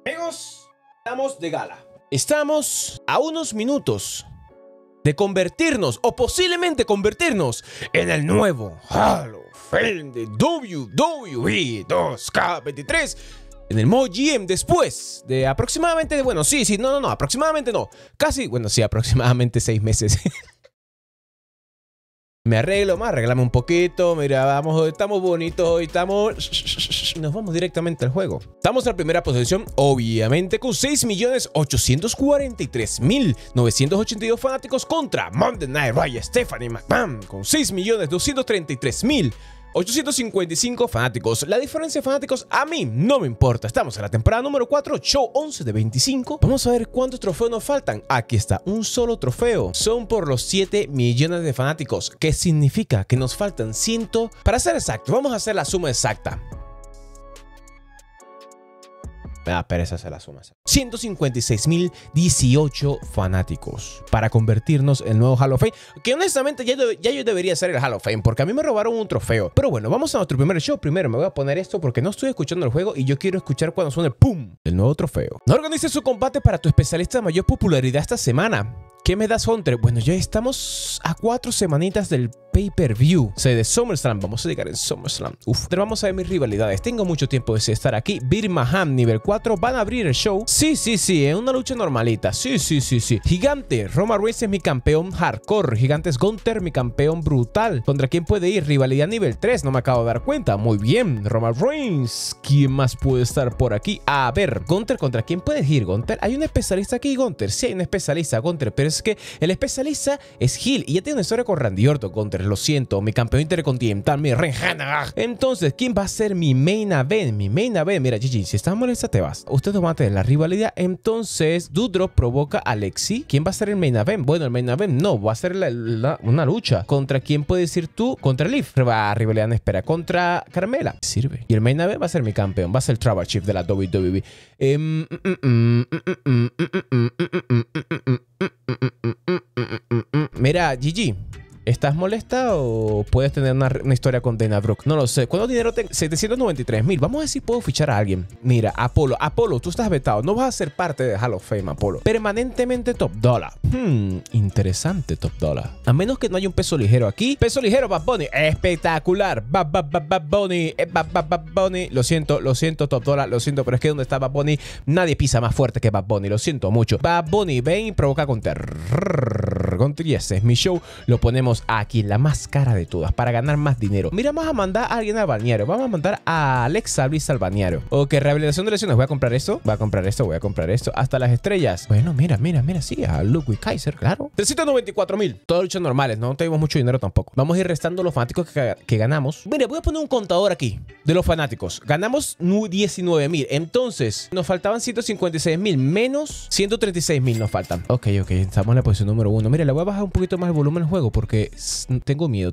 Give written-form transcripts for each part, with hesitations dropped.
Amigos, estamos de gala. Estamos a unos minutos de convertirnos, o posiblemente convertirnos, en el nuevo Hall of Fame de WWE 2K23. En el modo GM después de aproximadamente, bueno, aproximadamente no. Casi, bueno, sí, aproximadamente 6 meses. Me arreglame un poquito. Mira, vamos, estamos bonitos hoy, estamos... Nos vamos directamente al juego. Estamos en la primera posición, obviamente, con 6.843.982 fanáticos contra Monday Night Raw Stephanie McMahon, con 6.233.855 fanáticos. La diferencia de fanáticos a mí no me importa. Estamos en la temporada número 4, show 11 de 25. Vamos a ver cuántos trofeos nos faltan. Aquí está, un solo trofeo. Son por los 7 millones de fanáticos, que significa que nos faltan 100. Para ser exacto, vamos a hacer la suma exacta. Me da pereza hacer la suma. 156.018 fanáticos para convertirnos en el nuevo Hall of Fame. Que honestamente ya yo debería ser el Hall of Fame, porque a mí me robaron un trofeo. Pero bueno, vamos a nuestro primer show. Primero me voy a poner esto porque no estoy escuchando el juego y yo quiero escuchar cuando suene ¡pum! El nuevo trofeo. No organices su combate para tu especialista de mayor popularidad esta semana. ¿Qué me das, Hunter? Bueno, ya estamos a 4 semanitas del pay-per-view. De SummerSlam. Vamos a llegar en SummerSlam. Uf. Pero vamos a ver mis rivalidades. Tengo mucho tiempo de estar aquí. Birmingham, nivel 4. Van a abrir el show. Sí. Es una lucha normalita. Sí. Gigante. Roman Reigns es mi campeón hardcore. Gigante es Gunther, mi campeón brutal. ¿Contra quién puede ir? Rivalidad nivel 3. No me acabo de dar cuenta. Muy bien. Roman Reigns. ¿Quién más puede estar por aquí? A ver. Gunther, ¿contra quién puede ir? Gunther. ¿Hay un especialista aquí, Gunther? Sí, hay un especialista, Gunther. Pero es que el especialista es Hill y ya tiene una historia con Randy Orton. Gunther, lo siento, mi campeón intercontinental, mi Renjana. Entonces, ¿quién va a ser mi main event? Mi main event, mira, Gigi, si estás molesta te vas. Ustedes van a tener la rivalidad. Entonces, Doudrop provoca a Lexi. ¿Quién va a ser el main event? Bueno, el main event no, va a ser una lucha. ¿Contra quién puedes ir tú? Contra Liv. Rivalidad en espera. Contra Carmela. Sirve. Y el main event va a ser mi campeón, va a ser el Tribal Chief de la WWE. Mira, Gigi, ¿estás molesta o puedes tener una historia con Dana Brooke? No lo sé. ¿Cuánto dinero tengo? 793.000. Vamos a ver si puedo fichar a alguien. Mira, Apolo, tú estás vetado. No vas a ser parte de Hall of Fame, Apolo. Permanentemente top dollar. Interesante top dollar. A menos que no haya un peso ligero aquí. Peso ligero, Bad Bunny. Espectacular. Bad Bunny. Bad Bunny. Lo siento, top dollar. Lo siento, pero es que donde está Bad Bunny, nadie pisa más fuerte que Bad Bunny. Lo siento mucho. Bad Bunny, ven y provoca Gunther. Y ese es mi show. Lo ponemos aquí, la más cara de todas, para ganar más dinero. Mira, vamos a mandar a alguien al balneario. Vamos a mandar a Alexa Bliss al balneario. Ok, rehabilitación de lesiones. Voy a comprar esto. Voy a comprar esto. Hasta las estrellas. Bueno, mira, sí, a Ludwig Kaiser, claro. 394.000. Todas luchas normales. No tenemos mucho dinero tampoco. Vamos a ir restando los fanáticos que ganamos. Mira, voy a poner un contador aquí de los fanáticos. Ganamos 19.000. Entonces, nos faltaban 156.000 menos 136.000 nos faltan. Ok. Estamos en la posición número 1. Mira, le voy a bajar un poquito más el volumen al juego porque tengo miedo.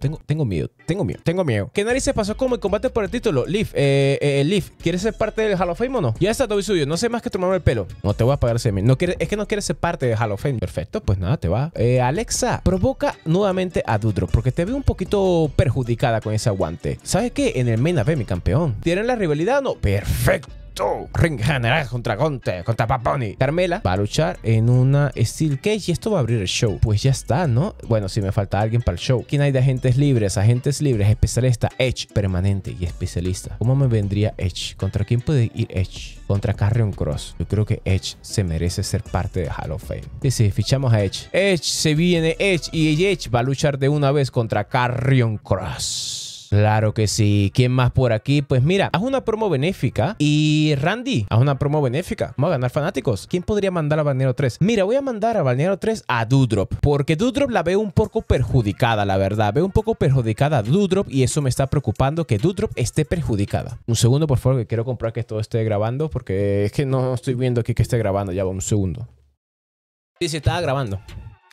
¿Qué narices pasó como el combate por el título? Liv, ¿quieres ser parte del Hall of Fame o no? Ya está, Toby Suyo. No sé más que tomarme el pelo. No te voy a pagar ese mil. Es que no quieres ser parte del Hall of Fame. Perfecto, pues nada, te va. Alexa, provoca nuevamente a Doudrop porque te veo un poquito perjudicada con ese aguante. ¿Sabes qué? En el main event, mi campeón. ¿Tienen la rivalidad o no? Perfecto. Ring general contra Gunther, contra Bad Bunny. Carmela va a luchar en una Steel Cage y esto va a abrir el show. Pues ya está, ¿no? Bueno, si me falta alguien para el show. ¿Quién hay de agentes libres? Especialista, Edge, permanente y especialista. ¿Cómo me vendría Edge? ¿Contra quién puede ir Edge? Contra Karrion Kross. Yo creo que Edge se merece ser parte de Hall of Fame. Sí, fichamos a Edge. Se viene Edge y Edge va a luchar de una vez contra Karrion Kross. Claro que sí. ¿Quién más por aquí? Pues mira, haz una promo benéfica. Y Randy, haz una promo benéfica. Vamos a ganar fanáticos. ¿Quién podría mandar a Balneario 3? Mira, voy a mandar a Balneario 3 a Doudrop. Porque Doudrop la veo un poco perjudicada, la verdad. Veo un poco perjudicada a Doudrop y eso me está preocupando, que Doudrop esté perjudicada. Un segundo, por favor, que quiero comprar que todo esté grabando porque es que no estoy viendo aquí que esté grabando. Ya va, un segundo. Sí, se estaba grabando.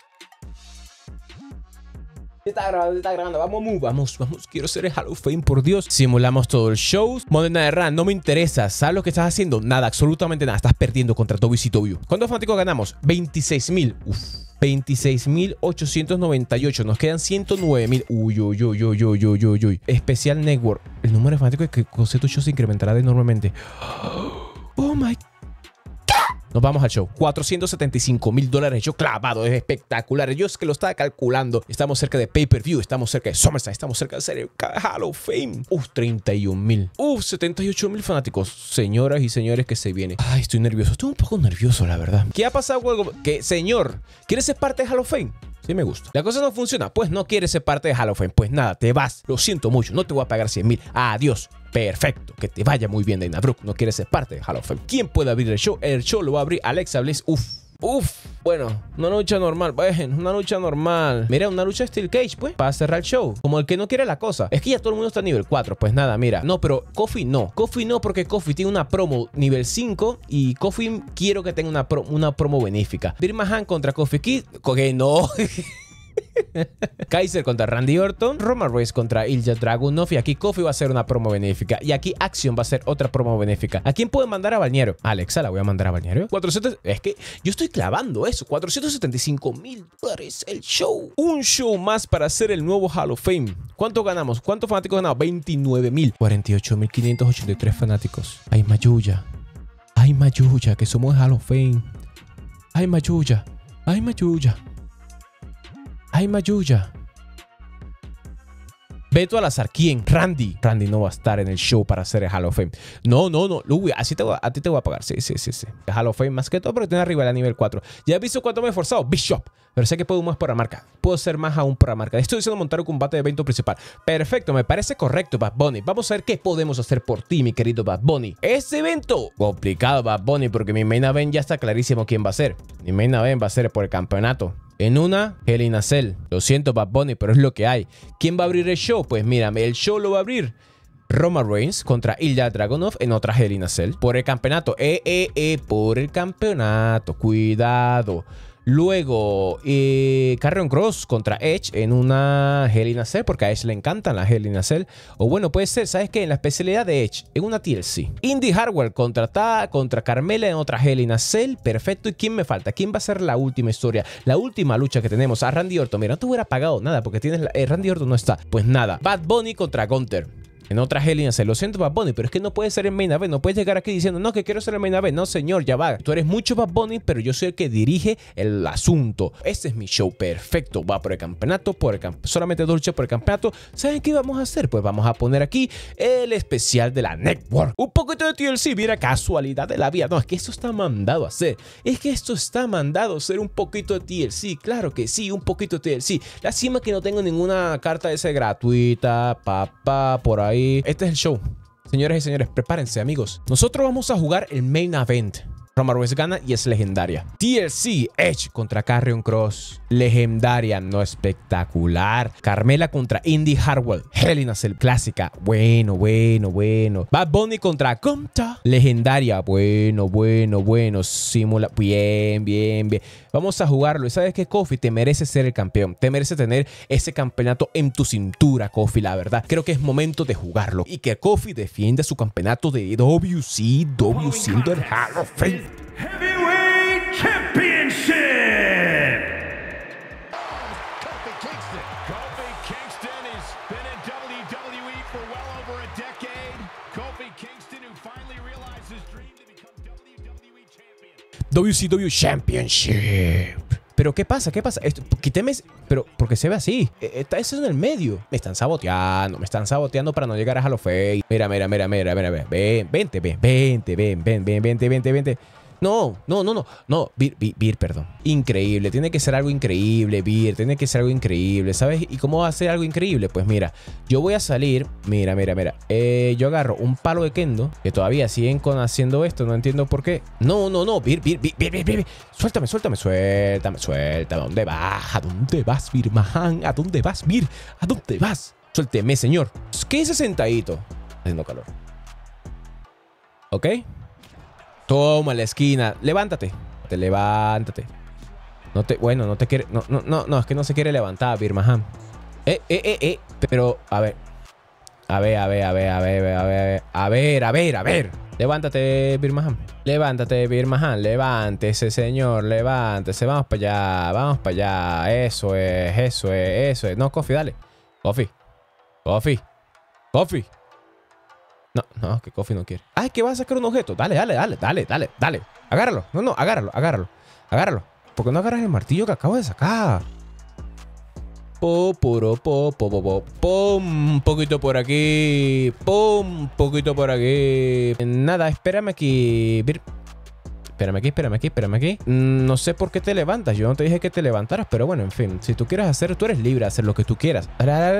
Está grabando, vamos, quiero ser el Hall of Fame, por Dios. Simulamos todo el show. Monday Night Raw, no me interesa. ¿Sabes lo que estás haciendo? Nada, absolutamente nada. Estás perdiendo contra WCW. ¿Cuántos fanáticos ganamos? 26.000. 26.898. Nos quedan 109.000. Uy. Especial Network. El número de fanáticos que concepto show se incrementará enormemente. Oh my. Nos vamos al show. $475,000 yo clavado. Es espectacular. Yo es que lo estaba calculando. Estamos cerca de pay-per-view. Estamos cerca de SummerSlam. Estamos cerca de hacer el Hall of Fame. 31,000. 78,000 fanáticos. Señoras y señores, que se viene. Ay, estoy nervioso. Estoy un poco nervioso, la verdad. ¿Qué ha pasado con algo? Que, señor, ¿quieres ser parte de Hall of Fame? Sí me gusta. La cosa no funciona. Pues no quieres ser parte de Hall of Fame. Pues nada, te vas. Lo siento mucho. No te voy a pagar 100,000. Adiós. Perfecto. Que te vaya muy bien, Dana Brooke. No quieres ser parte de Hall of Fame. ¿Quién puede abrir el show? El show lo va a abrir Alexa Bliss. Bueno, una lucha normal. Bueno, una lucha normal. Mira, una lucha Steel Cage, pues, para cerrar el show. Como el que no quiere la cosa. Es que ya todo el mundo está a nivel 4. Pues nada, mira. No, pero Kofi no. Kofi no, porque Kofi tiene una promo nivel 5. Y Kofi quiero que tenga una promo benéfica. Birmahan contra Kofi Kid. Que no. Kaiser contra Randy Orton, Roman Reigns contra Ilja Dragunov, y aquí Kofi va a hacer una promo benéfica, y aquí Action va a hacer otra promo benéfica. ¿A quién puede mandar a Balneario? Alexa, la voy a mandar a Balneario. 400, es que yo estoy clavando eso. $475,000 el show. Un show más para hacer el nuevo Hall of Fame. ¿Cuánto ganamos? ¿Cuántos fanáticos ganamos? 29,000. 48,583 fanáticos. Ay, Mayuya. Ay, Mayuya, que somos Hall of Fame. Ay, Mayuya. Ay, Mayuya. Ay, Mayuya. Beto al azar. ¿Quién? Randy. Randy no va a estar en el show para hacer el Hall of Fame. No. Luis, a ti te voy a pagar. Sí. El Hall of Fame más que todo, pero tiene arriba a nivel 4. ¿Ya has visto cuánto me he esforzado? Bishop. Pero sé que puedo más por la marca. Puedo ser más aún por la marca. Estoy diciendo montar un combate de evento principal. Perfecto, me parece correcto, Bad Bunny. Vamos a ver qué podemos hacer por ti, mi querido Bad Bunny. Este evento, complicado, Bad Bunny, porque mi main event ya está clarísimo quién va a ser. Mi main event va a ser por el campeonato. En una, Hell in a Cell. Lo siento, Bad Bunny, pero es lo que hay. ¿Quién va a abrir el show? Pues mírame, el show lo va a abrir Roman Reigns contra Ilja Dragunov en otra Hell in a Cell. Por el campeonato. Por el campeonato. Cuidado. Luego, Karrion Kross contra Edge en una Hell in a Cell, porque a Edge le encantan las Hell in a Cell. O bueno, puede ser, ¿sabes qué? En la especialidad de Edge, en una TLC. Indy Hartwell contra Carmella en otra Hell in a Cell. Perfecto. ¿Y quién me falta? ¿Quién va a ser la última historia? La última lucha que tenemos a Randy Orton. Mira, no te hubiera pagado nada porque tienes Randy Orton no está. Pues nada. Bad Bunny contra Gunther. En otra Hell in a Cell. Lo siento, Bad Bunny, pero es que no puedes ser el main event. No puedes llegar aquí diciendo, no, que quiero ser el main event. No, señor, ya va. Tú eres mucho Bad Bunny, pero yo soy el que dirige el asunto. Este es mi show. Perfecto. Va por el campeonato, solamente dos luchas por el campeonato. ¿Saben qué vamos a hacer? Pues vamos a poner aquí el especial de la Network. Un poquito de TLC. Mira, casualidad de la vida. No, es que esto está mandado a hacer. Es que esto está mandado a ser un poquito de TLC. Claro que sí, un poquito de TLC. Lástima que no tengo ninguna carta de ese gratuita, papá, por ahí. Este es el show. Señoras y señores, prepárense, amigos. Nosotros vamos a jugar el main event. Roman Reigns gana y es legendaria. TLC, Edge contra Karrion Kross. Legendaria, no espectacular. Carmella contra Indy Hartwell. Hell in a Cell, clásica. Bueno. Bad Bunny contra Gunther. Legendaria. Bueno. Simula. Bien. Vamos a jugarlo. Y sabes que, Kofi, te mereces ser el campeón. Te mereces tener ese campeonato en tu cintura, Kofi, la verdad. Creo que es momento de jugarlo. Y que Kofi defienda su campeonato de WCW siendo el Hall of Fame. Heavyweight Championship. Kofi Kingston has been in WWE for well over a decade. Kofi Kingston, who finally realized his dream to become WWE Champion. WCW Championship. Pero ¿qué pasa? Quíteme. Pero porque se ve así. Está eso en el medio. Me están saboteando para no llegar a Hall of Fame. Mira. Vente. No. Beer, perdón. Increíble. Tiene que ser algo increíble, Beer. Tiene que ser algo increíble, ¿sabes? ¿Y cómo va a ser algo increíble? Pues mira, yo voy a salir. Mira. Yo agarro un palo de kendo, que todavía siguen haciendo esto. No entiendo por qué. No. Beer. Suéltame. ¿A dónde vas, Beer, man? ¿A dónde vas, Beer? ¿A dónde vas? Suélteme, señor. ¿Qué es ese sentadito? Haciendo calor. ¿Ok? Toma la esquina. Levántate. No te quiere. No, es que no se quiere levantar, Birmahan. Pero, a ver. A ver. Levántate, Birmahan. Levántese, señor. Levántese. Vamos para allá. Eso es. No, Kofi, dale. Kofi. No, que Kofi no quiere. Ay, que va a sacar un objeto. Dale. Agárralo. No, no, agárralo, agárralo. Agárralo. ¿Por qué no agarras el martillo que acabo de sacar? Un poquito por aquí. Un poquito por aquí. Nada, espérame aquí. Espérame aquí. No sé por qué te levantas. Yo no te dije que te levantaras, pero bueno, en fin. Si tú quieres hacer, tú eres libre de hacer lo que tú quieras.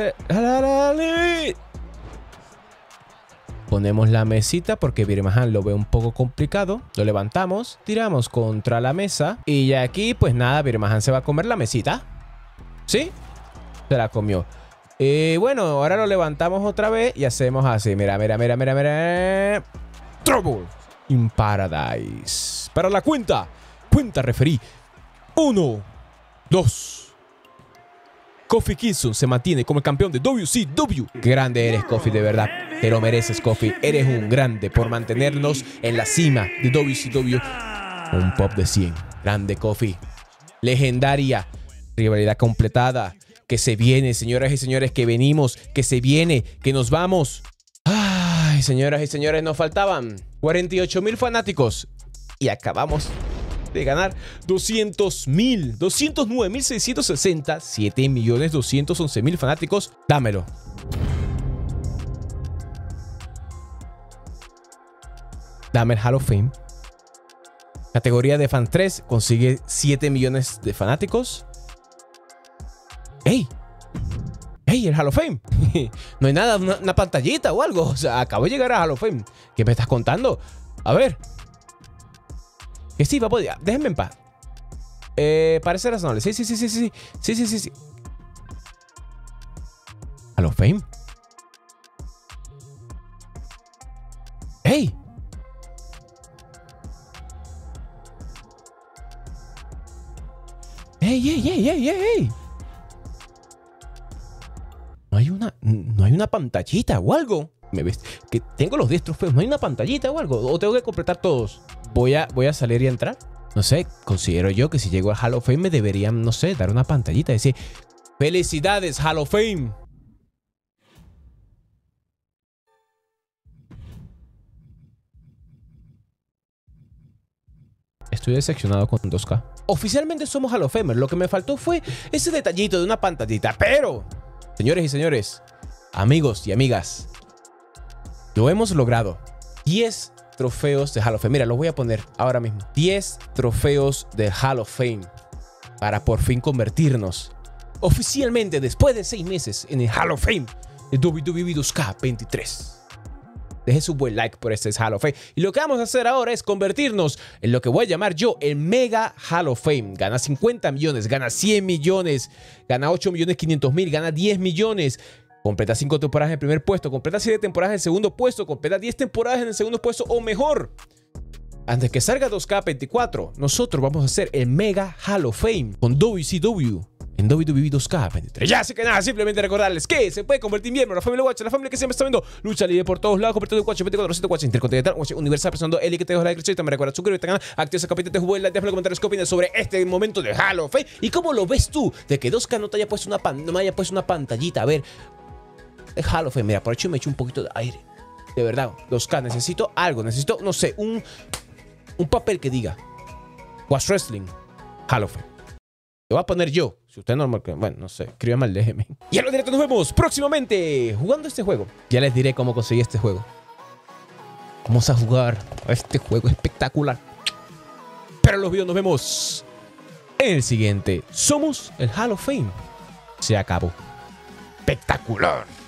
Ponemos la mesita porque Birmahan lo ve un poco complicado. Lo levantamos, tiramos contra la mesa. Y ya aquí, pues nada, Birmahan se va a comer la mesita. ¿Sí? Se la comió. Bueno, ahora lo levantamos otra vez y hacemos así. Mira. Trouble in Paradise. Para la cuenta. Cuenta, referí. 1, 2. Kofi Kingston se mantiene como el campeón de WCW. Qué grande eres, Kofi, de verdad. Te lo mereces, Kofi. Eres un grande por mantenernos en la cima de WCW. Un pop de 100. Grande, Kofi. Legendaria. Rivalidad completada. Que se viene, señoras y señores, que venimos, que se viene, que nos vamos. Ay, señoras y señores, nos faltaban 48,000 fanáticos. Y acabamos de ganar 200,000, 209,660, 7,211,000 fanáticos. Dámelo. Dame el Hall of Fame. Categoría de fan 3 consigue 7 millones de fanáticos. ¡Ey! ¡Ey! El Hall of Fame. No hay nada, una pantallita o algo. O sea, acabo de llegar a Hall of Fame. ¿Qué me estás contando? A ver. Que sí, va a poder. Déjenme en paz. Parece razonable. Sí. Sí. Hall of Fame. ¡Ey! ¡Ey! No hay una pantallita o algo. ¿Me ves? Que tengo los 10 trofeos. ¿No hay una pantallita o algo? ¿O tengo que completar todos? Voy a salir y entrar. No sé, considero yo que si llego al Hall of Fame me deberían, no sé, dar una pantallita. Decir, ¡felicidades, Hall of Fame! Estoy decepcionado con 2K. Oficialmente somos Hall of Famers. Lo que me faltó fue ese detallito de una pantallita. Pero, señores y señores, amigos y amigas, lo hemos logrado. 10 trofeos de Hall of Fame. Mira, los voy a poner ahora mismo. 10 trofeos de Hall of Fame para por fin convertirnos oficialmente, después de 6 meses, en el Hall of Fame de WWE 2K23. Deje su buen like por este Hall of Fame. Y lo que vamos a hacer ahora es convertirnos en lo que voy a llamar yo el Mega Hall of Fame. Gana 50 millones, gana 100 millones, gana 8,500,000, gana 10 millones. Completa 5 temporadas en el primer puesto, completa 7 temporadas en el segundo puesto, completa 10 temporadas en el segundo puesto o mejor. Antes que salga 2K24, nosotros vamos a hacer el Mega Hall of Fame con WCW en WWE 2K23. Ya, así que nada, simplemente recordarles que se puede convertir en miembro de la familia Watch, la familia que siempre está viendo lucha libre por todos lados, convertido en Watch 24/7 Watch Intercontinental, Watch Universal, presionando el que te dejo la descripción. También recuerda suscribirte al canal, activa ese capítulo, te juego el like, déjame los comentarios qué opinas sobre este momento de Hall of Fame y cómo lo ves tú de que 2K no te haya puesto no me haya puesto una pantallita. A ver, el Hall of Fame, mira, por hecho me echo un poquito de aire. De verdad, 2K, necesito algo, necesito, no sé, un papel que diga Watch Wrestling Hall of Fame. Lo voy a poner yo. Si usted no... Bueno, no sé. Escríbeme al DM. Y en los directos nos vemos próximamente jugando este juego. Ya les diré cómo conseguí este juego. Vamos a jugar a este juego espectacular. Pero en los videos nos vemos en el siguiente. Somos el Hall of Fame. Se acabó. Espectacular.